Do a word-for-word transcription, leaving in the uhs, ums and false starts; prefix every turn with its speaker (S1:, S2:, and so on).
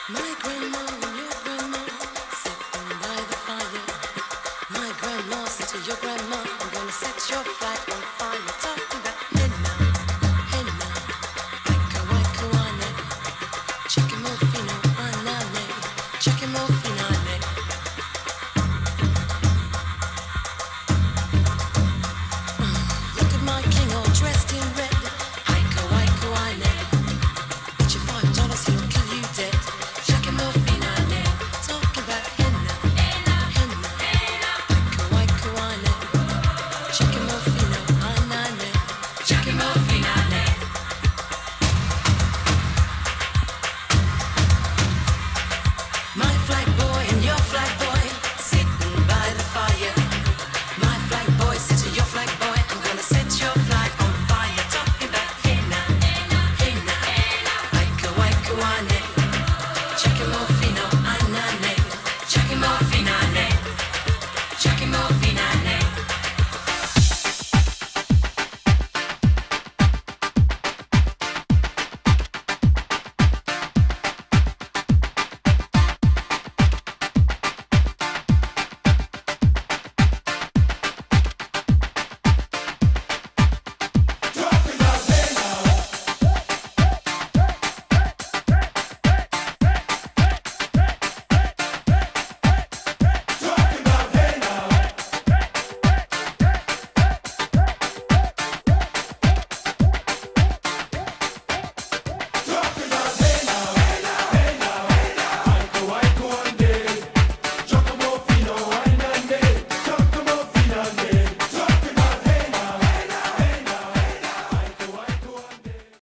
S1: My grandma and your grandma sitting by the fire. My grandma said to your grandma, I'm gonna set your flat on fire. Talking about henna, henna, wicka wicka wane, chicken muffin